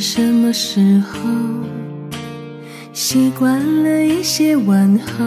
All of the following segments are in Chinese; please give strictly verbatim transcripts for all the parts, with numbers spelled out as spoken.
什么时候习惯了一些问候，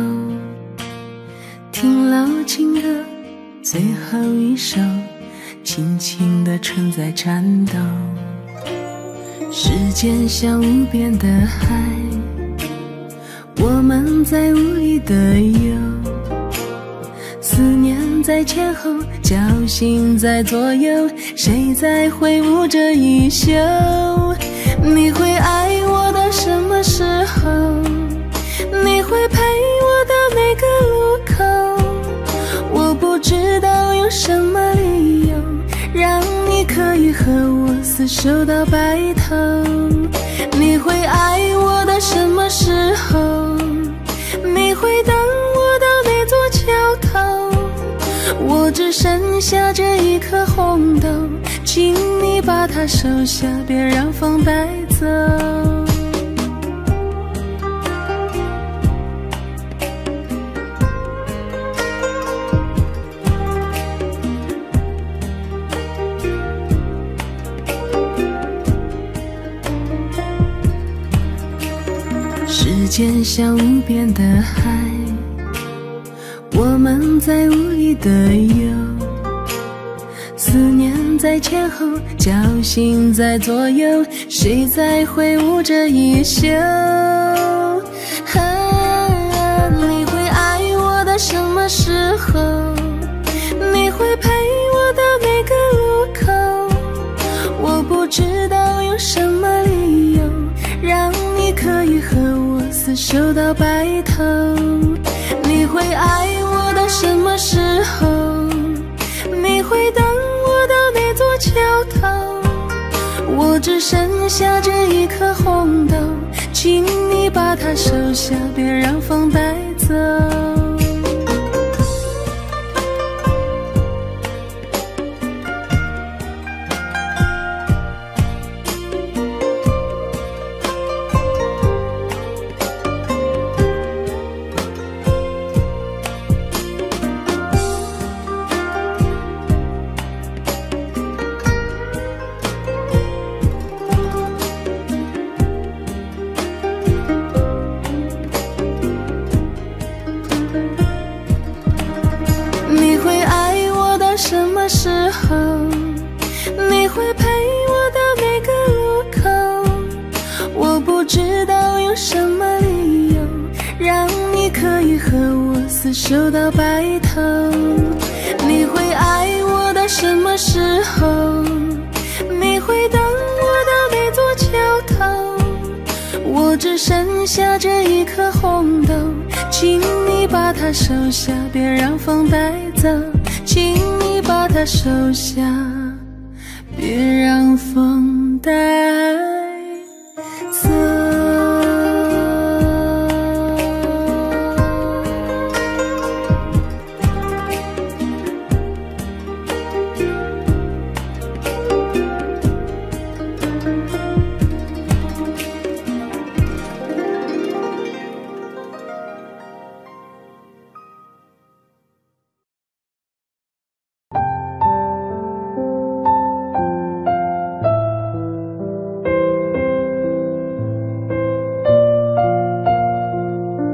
听老情歌最后一首，轻轻地唇在颤抖。时间像无边的海，我们在无意的游，思念在前后，侥幸在左右，谁在挥舞着衣袖？你会爱我到什么时候？你会陪我到哪个路口？我不知道有什么理由让你可以和我厮守到白头。你会爱我到什么时候？你会等我到哪座桥头？我只剩下这一颗红豆，请你把它收下，别让风带走。时间像无边的海，我们在无意的游，思念在前后，侥幸在左右，谁在挥舞着衣袖？啊，你会爱我到什么时候？你会陪我到哪个路口？我不知道有什么理由让你可以和我厮守到白头。你会爱我到什么时候？你会等我到哪座桥头？我只剩下这一颗红豆，请你把它收下，别让风带走。你会爱我到什么时候？你会陪我到哪个路口？我不知道有什么理由让你可以和我厮守到白头。你会爱我到什么时候？你会等我到哪座桥头？我只剩下这一颗红豆，请你把它收下，别让风带走。请你把它收下，别让风带走。